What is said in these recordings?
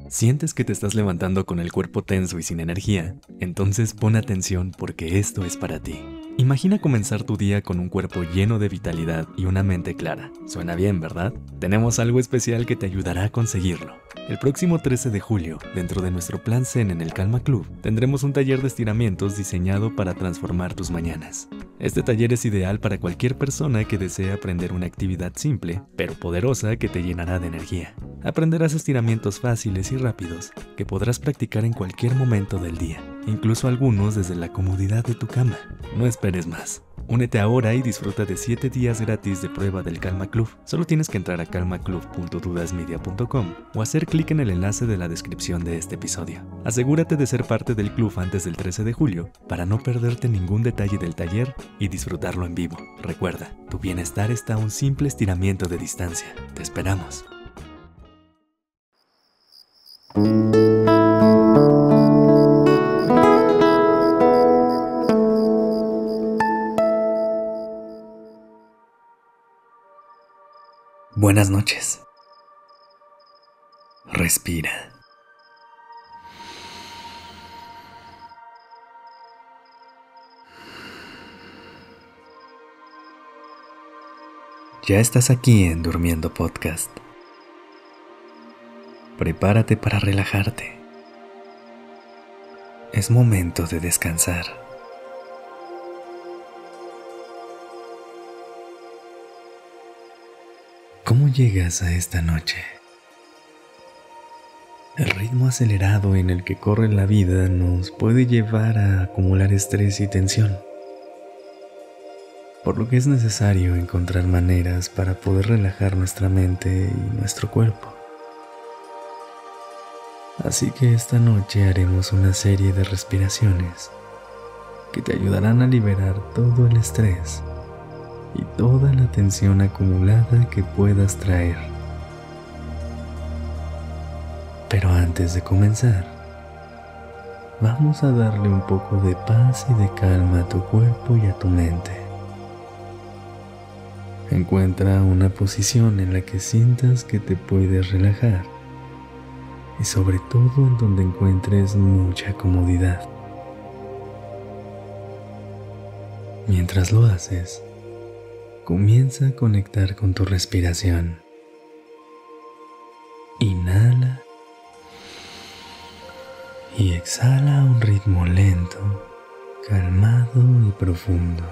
¿Sientes que te estás levantando con el cuerpo tenso y sin energía? Entonces pon atención porque esto es para ti. Imagina comenzar tu día con un cuerpo lleno de vitalidad y una mente clara. Suena bien, ¿verdad? Tenemos algo especial que te ayudará a conseguirlo. El próximo 13 de julio, dentro de nuestro plan Zen en el Calma Club, tendremos un taller de estiramientos diseñado para transformar tus mañanas. Este taller es ideal para cualquier persona que desee aprender una actividad simple, pero poderosa que te llenará de energía. Aprenderás estiramientos fáciles y rápidos que podrás practicar en cualquier momento del día, incluso algunos desde la comodidad de tu cama. No esperes más. Únete ahora y disfruta de 7 días gratis de prueba del Calma Club. Solo tienes que entrar a calmaclub.dudasmedia.com o hacer clic en el enlace de la descripción de este episodio. Asegúrate de ser parte del club antes del 13 de julio para no perderte ningún detalle del taller y disfrutarlo en vivo. Recuerda, tu bienestar está a un simple estiramiento de distancia. Te esperamos. Buenas noches. Respira. Ya estás aquí en Durmiendo Podcast. Prepárate para relajarte. Es momento de descansar. ¿Cómo llegas a esta noche? El ritmo acelerado en el que corre la vida nos puede llevar a acumular estrés y tensión, por lo que es necesario encontrar maneras para poder relajar nuestra mente y nuestro cuerpo. Así que esta noche haremos una serie de respiraciones que te ayudarán a liberar todo el estrés y toda la tensión acumulada que puedas traer. Pero antes de comenzar, vamos a darle un poco de paz y de calma a tu cuerpo y a tu mente. Encuentra una posición en la que sientas que te puedes relajar y sobre todo en donde encuentres mucha comodidad. Mientras lo haces, comienza a conectar con tu respiración. Inhala y exhala a un ritmo lento, calmado y profundo.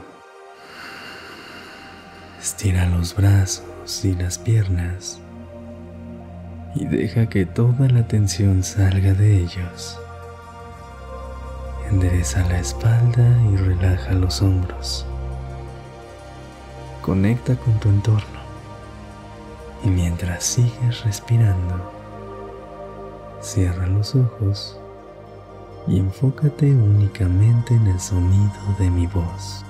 Estira los brazos y las piernas y deja que toda la tensión salga de ellos. Endereza la espalda y relaja los hombros. Conecta con tu entorno y mientras sigues respirando, cierra los ojos y enfócate únicamente en el sonido de mi voz.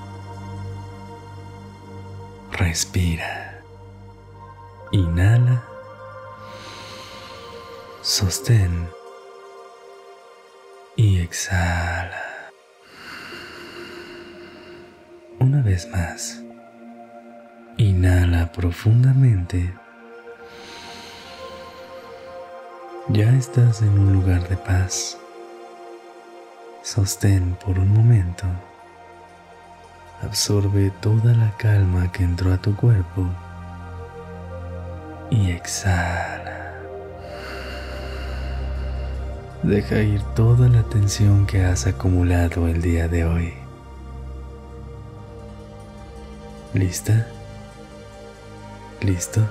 Respira. Inhala. Sostén. Y exhala. Una vez más. Inhala profundamente. Ya estás en un lugar de paz. Sostén por un momento. Absorbe toda la calma que entró a tu cuerpo. Y exhala. Deja ir toda la tensión que has acumulado el día de hoy. ¿Lista? ¿Listo?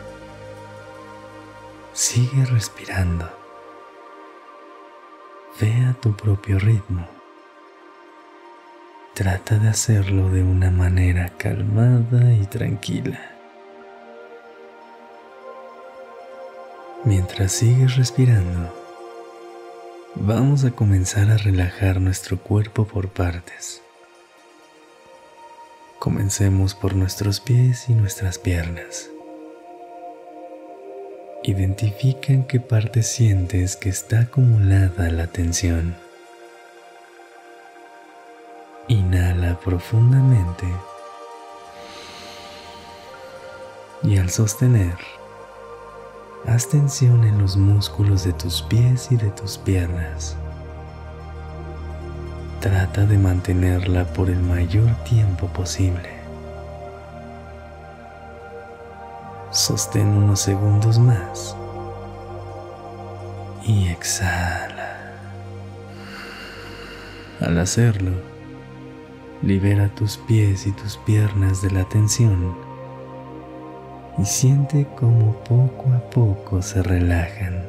Sigue respirando. Ve a tu propio ritmo. Trata de hacerlo de una manera calmada y tranquila. Mientras sigues respirando, vamos a comenzar a relajar nuestro cuerpo por partes. Comencemos por nuestros pies y nuestras piernas. Identifica en qué parte sientes que está acumulada la tensión. Inhala profundamente y al sostener, Haz tensión en los músculos de tus pies y de tus piernas. Trata de mantenerla por el mayor tiempo posible. Sostén unos segundos más y exhala. Al hacerlo, libera tus pies y tus piernas de la tensión y siente cómo poco a poco se relajan.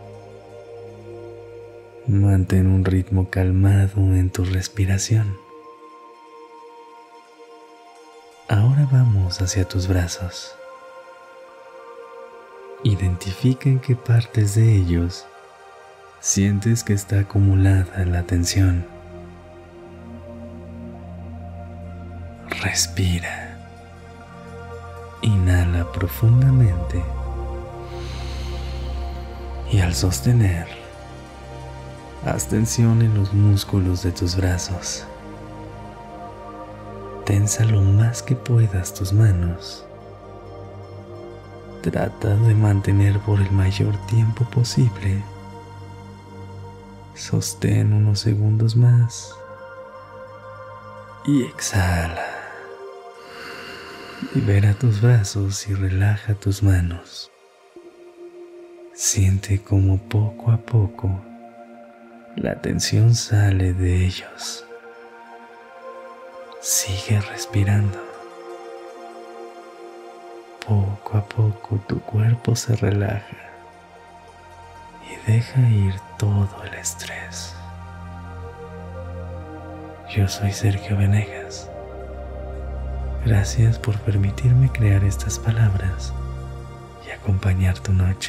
Mantén un ritmo calmado en tu respiración. Ahora vamos hacia tus brazos. Identifica en qué partes de ellos sientes que está acumulada la tensión. Respira. Inhala profundamente y al sostener, haz tensión en los músculos de tus brazos. Tensa lo más que puedas tus manos. Trata de mantener por el mayor tiempo posible. Sostén unos segundos más y exhala. Libera tus brazos y relaja tus manos. Siente como poco a poco la tensión sale de ellos. Sigue respirando. Poco a poco tu cuerpo se relaja y deja ir todo el estrés. Yo soy Sergio Venegas. Gracias por permitirme crear estas palabras y acompañar tu noche.